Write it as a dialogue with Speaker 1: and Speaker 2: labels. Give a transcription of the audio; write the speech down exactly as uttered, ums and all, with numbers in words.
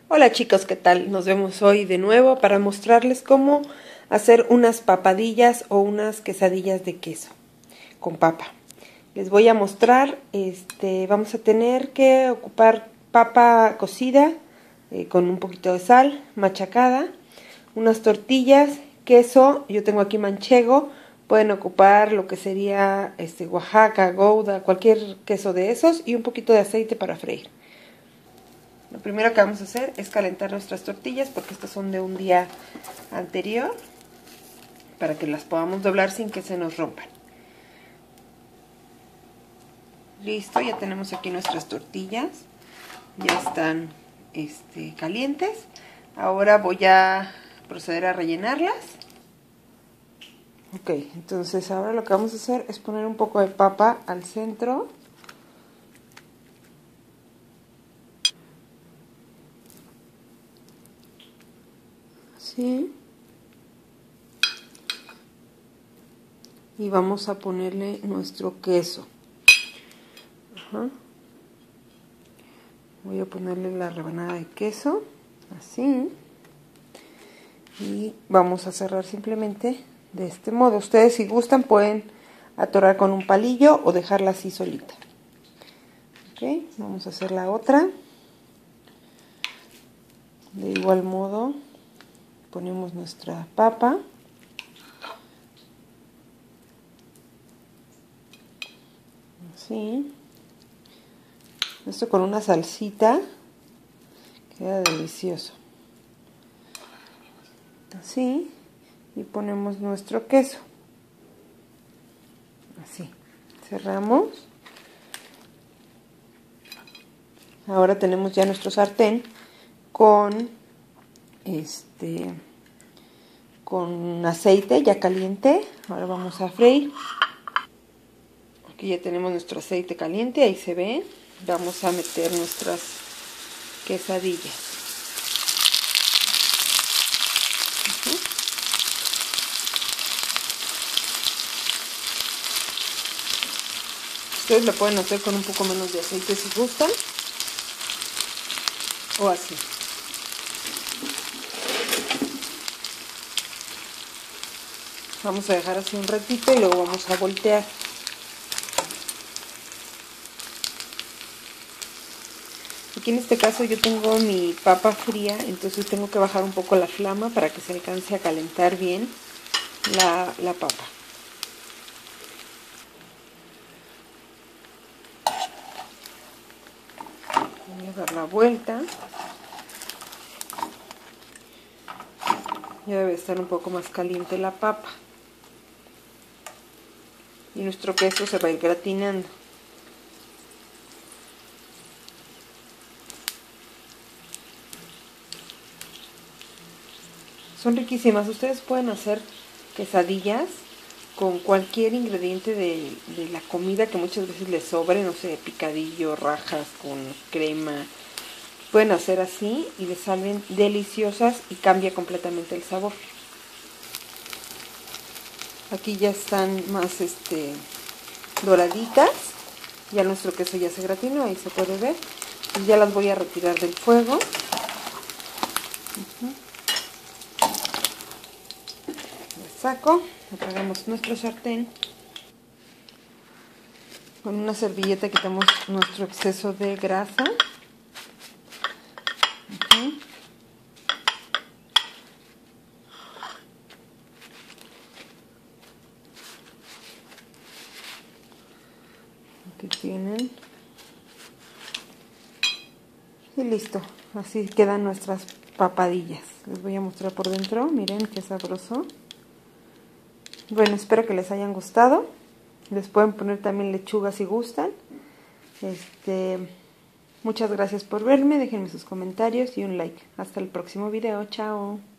Speaker 1: Hola chicos, ¿qué tal? Nos vemos hoy de nuevo para mostrarles cómo hacer unas papadillas o unas quesadillas de queso con papa. Les voy a mostrar, este, vamos a tener que ocupar papa cocida eh, con un poquito de sal, machacada, unas tortillas, queso, yo tengo aquí manchego, pueden ocupar lo que sería este, Oaxaca, Gouda, cualquier queso de esos y un poquito de aceite para freír. Lo primero que vamos a hacer es calentar nuestras tortillas porque estas son de un día anterior para que las podamos doblar sin que se nos rompan. Listo, ya tenemos aquí nuestras tortillas, ya están este, calientes. Ahora voy a proceder a rellenarlas. Ok, entonces ahora lo que vamos a hacer es poner un poco de papa al centro. Así. Y vamos a ponerle nuestro queso. Ajá. Voy a ponerle la rebanada de queso, así. Y vamos a cerrar simplemente de este modo. Ustedes si gustan pueden atorar con un palillo o dejarla así solita. Ok, vamos a hacer la otra. De igual modo ponemos nuestra papa. Así. Esto con una salsita queda delicioso. Así. Y ponemos nuestro queso. Así. Cerramos. Ahora tenemos ya nuestro sartén con este con aceite ya caliente. Ahora vamos a freír. Aquí ya tenemos nuestro aceite caliente, ahí se ve. Vamos a meter nuestras quesadillas. Uh-huh. Ustedes lo pueden hacer con un poco menos de aceite si gustan, o así. Vamos a dejar así un ratito y luego vamos a voltear. Aquí en este caso yo tengo mi papa fría, entonces tengo que bajar un poco la flama para que se alcance a calentar bien la, la papa. Voy a dar la vuelta. Ya debe estar un poco más caliente la papa. Y nuestro queso se va a ir gratinando. Son riquísimas. Ustedes pueden hacer quesadillas con cualquier ingrediente de, de la comida que muchas veces les sobre, no sé, picadillo, rajas con crema. Pueden hacer así y les salen deliciosas y cambia completamente el sabor. Aquí ya están más este doraditas. Ya nuestro queso ya se gratinó, ahí se puede ver. Y ya las voy a retirar del fuego. Uh-huh. Saco, apagamos nuestro sartén, con una servilleta quitamos nuestro exceso de grasa. Uh-huh. Aquí tienen y listo, así quedan nuestras papadillas. Les voy a mostrar por dentro, miren qué sabroso. Bueno, espero que les hayan gustado. Les pueden poner también lechuga si gustan. Este, muchas gracias por verme. Déjenme sus comentarios y un like. Hasta el próximo video. Chao.